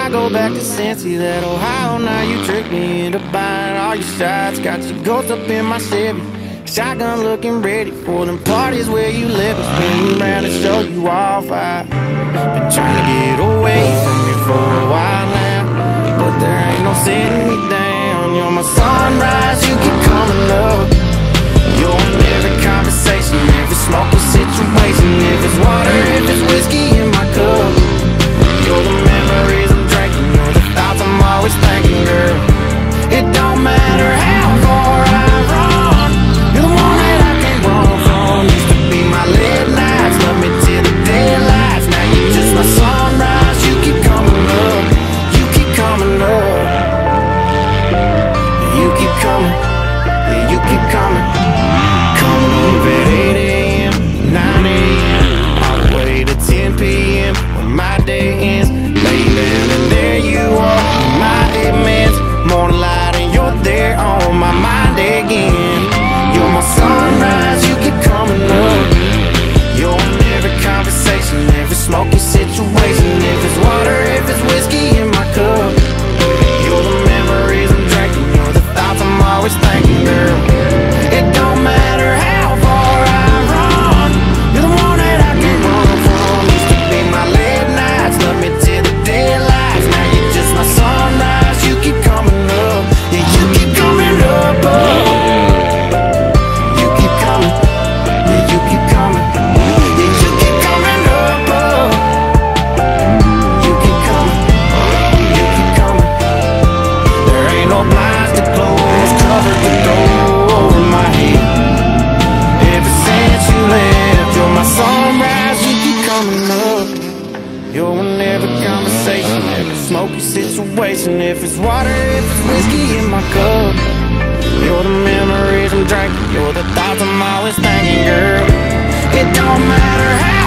I go back to Cincy, that Ohio, now you tricked me into buying all your shots. Got your ghost up in my Chevy, shotgun looking ready for them parties where you live. Spin me around and show you off. I've been trying to get away from you for a while now, but there ain't no sitting me down. You're my sunrise, you keep coming up. You're in every conversation, every smoking situation. If it's water, if it's whiskey in my cup, you're the memories I'm drinking, you're the thoughts I'm always thinking, girl. It don't matter how far I run, you're the one that I can't run from. Used to be my late nights, love me till the daylights. Now you're just my sunrise, you keep coming up, you keep coming up. You keep coming, yeah, you keep coming. Coming up at 8 a.m., 9 a.m., all the way to 10 p.m. when my day ends. Lay down and there you are, my amens. Morning light and you're there on my mind again. You're my sunrise, you keep coming up. You're in every conversation, every smoky situation. If it's water, if it's whiskey in my cup, you're the memories I'm drinking, you're the thoughts I'm always thinking, girl. It don't matter how far I run, you're the one that I can't run from. Used to be my late nights, love me till the daylights. Now you're just my sunrise, you keep coming up, yeah, you keep coming up, you keep coming, yeah, you keep coming, yeah, you keep coming up, you keep coming, you keep coming. There ain't no blinds to close, cover the door over my head. Ever since you left, you're my sunrise, you keep coming up. You're in every conversation, every smoky situation. If it's water, if it's whiskey in my cup, you're the memories I'm drinking, you're the thoughts I'm always thinking, girl. It don't matter how